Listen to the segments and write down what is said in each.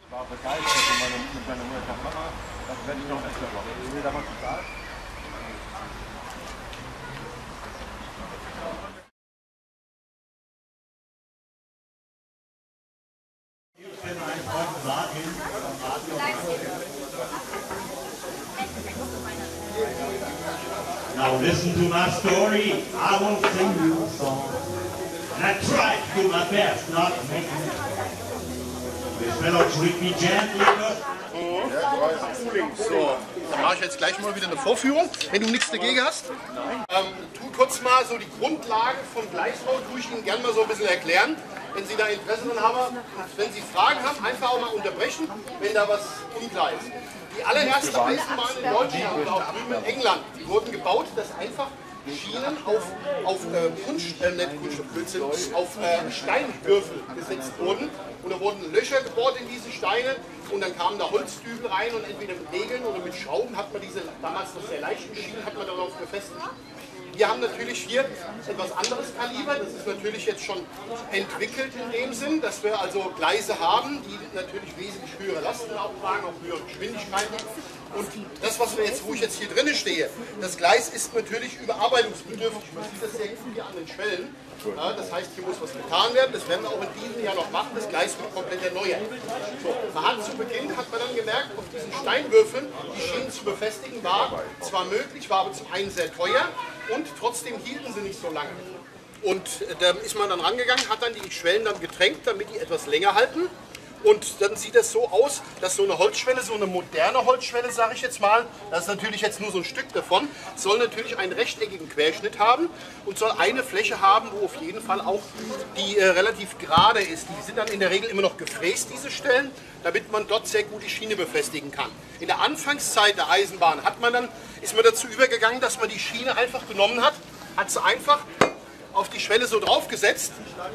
War begeistert mit meiner Mutter. Mama, das werde ich noch öfter machen. Ich will da was total. Now listen to my story, I won't sing you a song. And I tried to do my best not to make it. This fellow treat me gently, So, dann mache ich jetzt gleich mal wieder eine Vorführung, wenn du nichts dagegen hast. Tu kurz mal so die Grundlagen vom Gleisbau, tue ich Ihnen gerne mal so ein bisschen erklären. Wenn Sie da Interesse dran haben, wenn Sie Fragen haben, einfach auch mal unterbrechen, wenn da was unklar ist. Die allererste Eisenbahn in Deutschland und auch drüben in England, die wurden gebaut, dass einfach Schienen auf Steinwürfel gesetzt wurden. Und da wurden Löcher gebohrt in diese Steine und dann kamen da Holzdübel rein und entweder mit Nägeln oder mit Schrauben hat man diese damals noch sehr leichten Schienen hat man darauf befestigt. Wir haben natürlich hier etwas anderes Kaliber, das ist natürlich jetzt schon entwickelt in dem Sinn, dass wir also Gleise haben, die natürlich wesentlich höhere Lasten auch tragen, auch höhere Geschwindigkeiten. Und das, was wir jetzt, wo ich jetzt hier drinnen stehe, das Gleis ist natürlich überarbeitungsbedürftig. Man sieht das sehr gut hier an den Schwellen. Ja, das heißt, hier muss was getan werden. Das werden wir auch in diesem Jahr noch machen. Das Gleis wird komplett erneuert. So, zu Beginn hat man dann gemerkt, auf diesen Steinwürfeln die Schienen zu befestigen war zwar möglich, war aber zum einen sehr teuer und trotzdem hielten sie nicht so lange. Und da ist man dann rangegangen, hat dann die Schwellen dann getränkt, damit die etwas länger halten. Und dann sieht es so aus, dass so eine Holzschwelle, so eine moderne Holzschwelle, sage ich jetzt mal, das ist natürlich jetzt nur so ein Stück davon, soll natürlich einen rechteckigen Querschnitt haben und soll eine Fläche haben, wo auf jeden Fall auch die relativ gerade ist. Die sind dann in der Regel immer noch gefräst, diese Stellen, damit man dort sehr gut die Schiene befestigen kann. In der Anfangszeit der Eisenbahn ist man dazu übergegangen, dass man die Schiene einfach genommen hat sie einfach auf die Schwelle so draufgesetzt.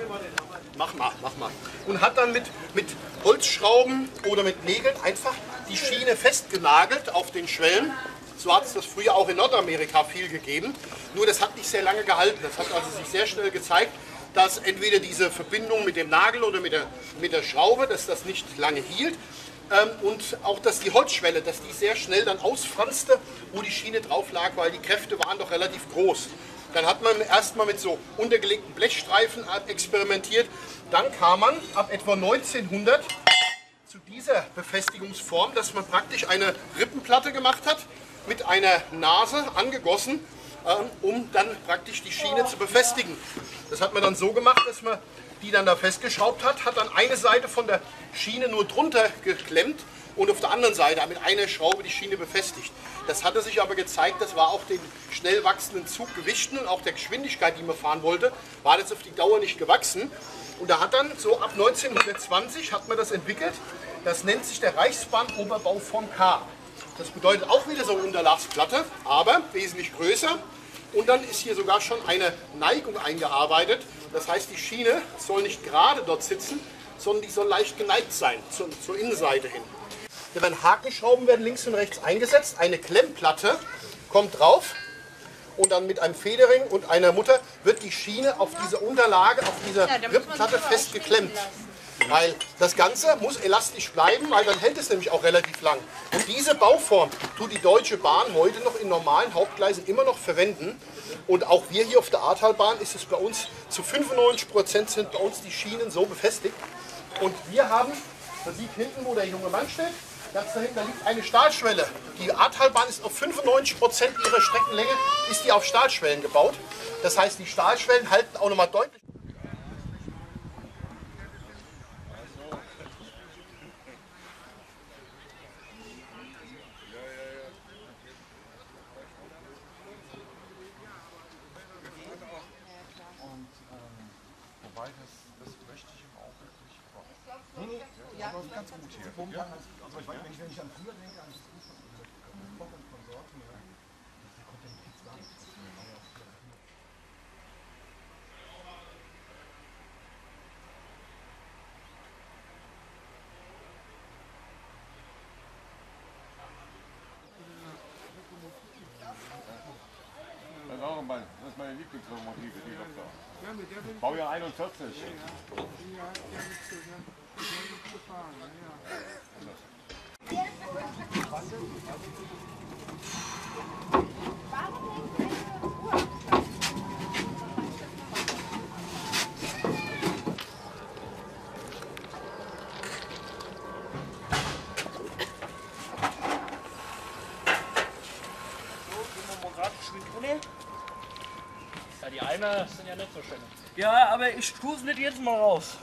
Mach mal. Und hat dann mit Holzschrauben oder mit Nägeln einfach die Schiene festgenagelt auf den Schwellen. So hat es das früher auch in Nordamerika viel gegeben. Nur das hat nicht sehr lange gehalten. Das hat also sich sehr schnell gezeigt, dass entweder diese Verbindung mit dem Nagel oder mit der Schraube, dass das nicht lange hielt. Und auch, dass die Holzschwelle, dass die sehr schnell dann ausfranste, wo die Schiene drauf lag, weil die Kräfte waren doch relativ groß. Dann hat man erstmal mit so untergelegten Blechstreifen experimentiert. Dann kam man ab etwa 1900 zu dieser Befestigungsform, dass man praktisch eine Rippenplatte gemacht hat, mit einer Nase angegossen, um dann praktisch die Schiene zu befestigen. Das hat man dann so gemacht, dass man die dann da festgeschraubt hat, hat dann eine Seite von der Schiene nur drunter geklemmt und auf der anderen Seite mit einer Schraube die Schiene befestigt. Das hatte sich aber gezeigt, das war auch den schnell wachsenden Zuggewichten und auch der Geschwindigkeit, die man fahren wollte, war das auf die Dauer nicht gewachsen. Und da hat dann so ab 1920 hat man das entwickelt. Das nennt sich der Reichsbahn-Oberbauform K. Das bedeutet auch wieder so eine Unterlagsplatte, aber wesentlich größer. Und dann ist hier sogar schon eine Neigung eingearbeitet. Das heißt, die Schiene soll nicht gerade dort sitzen, sondern die soll leicht geneigt sein, zur Innenseite hin. Da werden Hakenschrauben werden links und rechts eingesetzt. Eine Klemmplatte kommt drauf und dann mit einem Federring und einer Mutter wird die Schiene auf dieser Unterlage, auf dieser Rippenplatte festgeklemmt. Weil das Ganze muss elastisch bleiben, weil dann hält es nämlich auch relativ lang. Und diese Bauform tut die Deutsche Bahn heute noch in normalen Hauptgleisen immer noch verwenden. Und auch wir hier auf der Ahrtalbahn ist es bei uns, zu 95% sind bei uns die Schienen so befestigt. Und wir haben, man sieht hinten, wo der junge Mann steht, ganz dahinter liegt eine Stahlschwelle. Die Ahrtalbahn ist auf 95% ihrer Streckenlänge ist die auf Stahlschwellen gebaut. Das heißt, die Stahlschwellen halten auch nochmal deutlich. Wobei, das möchte ich ihm auch wirklich machen. Ja, aber ganz gut hier. Ja? Also ich weiß, wenn ich an früher denke, an das Koch und Konsorten, ja, der konnte ja nichts sagen. Das ist auch meine Lieblingslokomotive, die noch da. Baujahr 41. Ja, Ja, die Eimer sind ja nicht so schön. Ja, aber ich tue es nicht jedes Mal raus.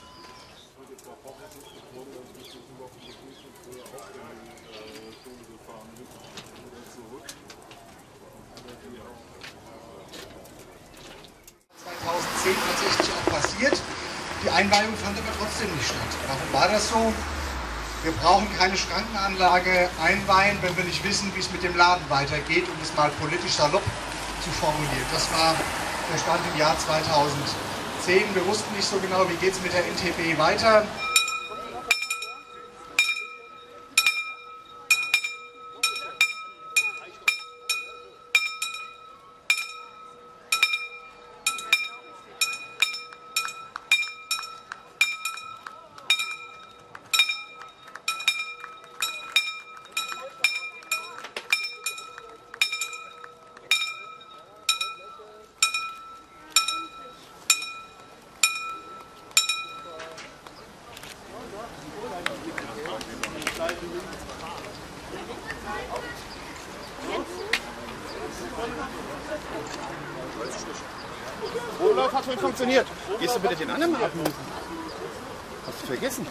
Tatsächlich auch passiert. Die Einweihung fand aber trotzdem nicht statt. Warum war das so? Wir brauchen keine Schrankenanlage einweihen, wenn wir nicht wissen, wie es mit dem Laden weitergeht, um es mal politisch salopp zu formulieren. Das war der Stand im Jahr 2010. Wir wussten nicht so genau, wie geht es mit der NTB weiter. Urlaub hat schon funktioniert. Gehst du bitte den anderen mal abrufen? Hast du vergessen?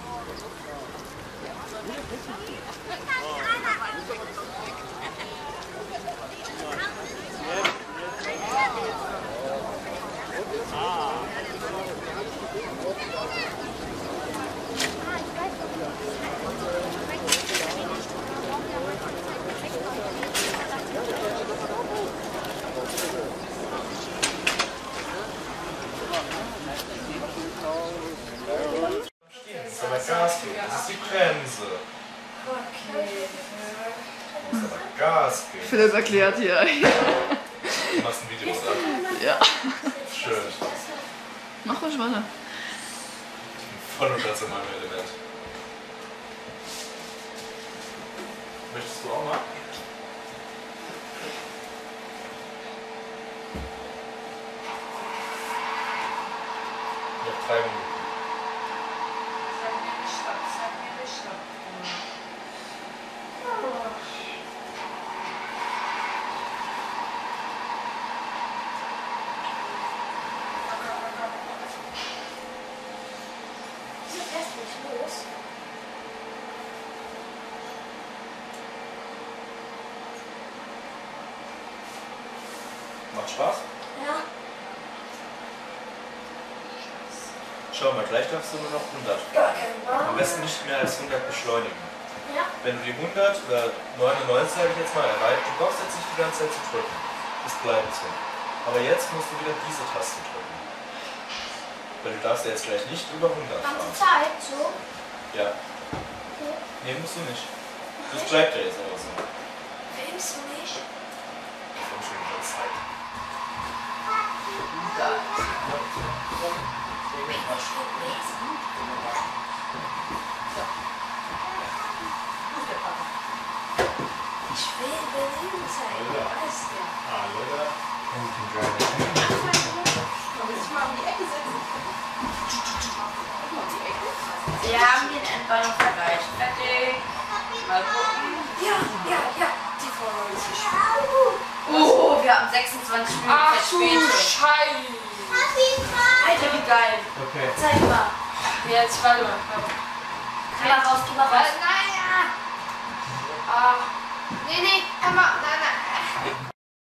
Gas geben, das ist die Bremse. Okay. Du musst aber Gas geben. Philipp erklärt hier. Du machst ein Video, oder? Ja. Schön. Mach ruhig weiter. Ich bin voll und ganz in meinem Element. Möchtest du auch mal? Noch 3 Minuten. Macht Spaß? Ja. Schau mal, gleich darfst du nur noch 100. Am besten nicht mehr als 100 beschleunigen. Ja. Wenn du die 100 oder 99, sage ich jetzt mal, erreicht, du brauchst jetzt nicht die ganze Zeit zu drücken. Das bleibt so. Aber jetzt musst du wieder diese Taste drücken. Weil du darfst ja jetzt gleich nicht über 100 fahren. Ganze Zeit so? Ja. Okay. Nee, musst du nicht. Das bleibt ja jetzt aber so. Filmst du nicht? Ich komm schon in der Zeit. Ich will Berlin sein, weißt du. Ah, Leute. Wir haben den Endballon erreicht. Fertig. Mal gucken. Ja. Die Frau ist Oh, wir haben 26 Minuten Verspätung. Scheiße. Alter, wie geil. Okay. Zeig mal. Jetzt, warte mal. Geh mal raus, geh mal raus. Nein, ja. Nee, Emma, nein.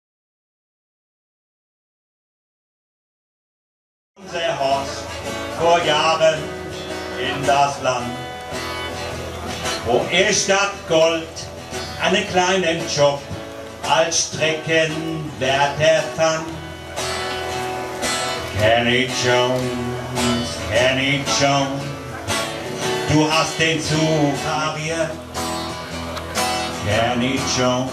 Unser Horst vor Jahren in das Land, wo er statt Gold einen kleinen Job als Streckenwärter fand. Kenny Jones, du hast den Zug pariert. Kenny Jones,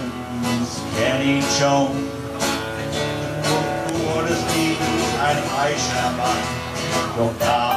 du wurdest nie ein reicher Mann, doch da